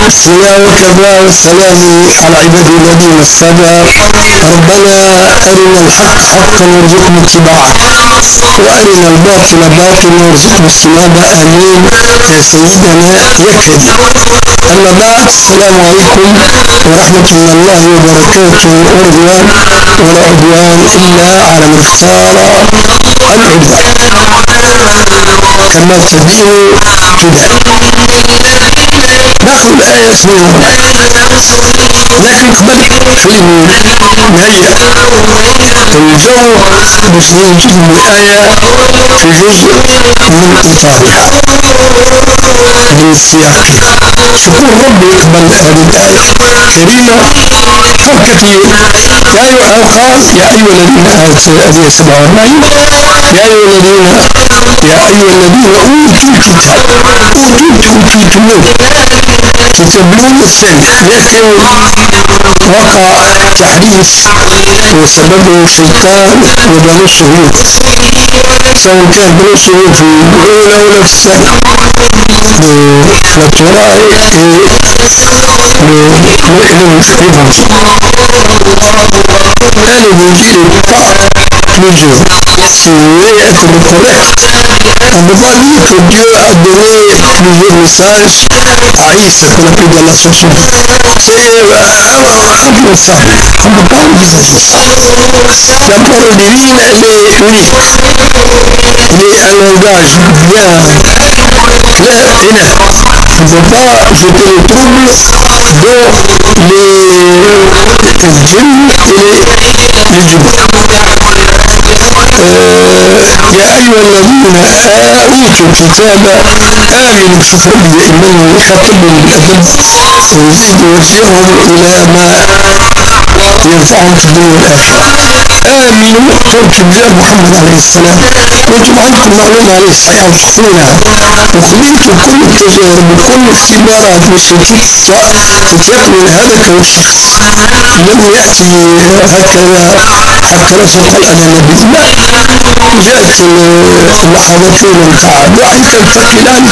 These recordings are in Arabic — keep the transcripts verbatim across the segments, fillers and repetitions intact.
بسم الله وكفى والسلام على عباد الذين اصطفى. ربنا أرنا الحق حقا وارزقنا اتباعه وأرنا الباطل باطلا وارزقنا اجتنابه. آمين يا سيدنا يا كريم. أما بعد، السلام عليكم ورحمة الله وبركاته ورضوان، ولا عدوان إلا على من اختار العدوان. كما تدين تدان. ناخذ الآية سنة لكن قبل خليني نهيئ الجو باش ننجز الآية في جزء من إطارها من سياقها. شكون ربي يقبل هذه الآية كريمة فوق كثير. يا أيها قال يا أيها الذين آية سبعة وأربعين يا أيها الذين يا أيها الذين أوتوا الكتاب أوتوا أوتيتموه كتابون الثاني، لكن وقع تحديث وسببه سلطان وبنو الشهود، سواء كان بنو الشهود في الأولى ولا في الثانية. التوراة l'évangile. Un évangile n'est pas plusieurs. Si vous voulez être correct, on ne peut pas dire que Dieu a donné plusieurs messages à Isa qu'on appelle dans l'ascension. C'est impensable. On ne peut pas envisager ça. La parole divine, elle est unique. Elle est un langage bien clair et net. On ne peut pas jeter le trouble dans les djinns et les djinns. يا أيها الذين أوتوا الكتاب آمنوا. شوفوا إنه يخاطبهم بالأدب ويزيد يوجههم إلى ما ينفعهم في الدنيا والآخرة. آمنوا بجاء محمد عليه السلام، وانتم عندكم معلومة عليه الصحيحة وتحفظونها، وخليتوا كل التجارب وكل الاختبارات باش تتيقنوا هذا كان شخص لم يأتي هكذا حتى رسول قال أنا نبي. لا، جاءت اللحظات الأولى نتاع الوحي كالفكلان،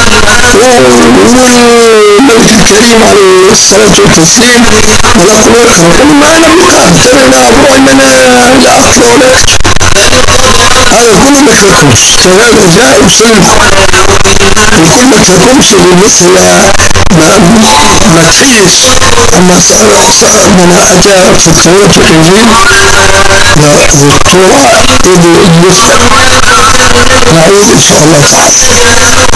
والملك الكريم عليه الصلاة والتسليم والأقوال الآخرة ما نبي أهتمنا بروحنا لا أخفى ولا أكتب. هذا كله ما تركمش، فهذا جاء وسلم. وكل ما تركمش لمثل ما ما تحيش أما صار صار من أتى في التوراة والإنجيل والتوراة إذ يفتح. نعود إن شاء الله تعالى.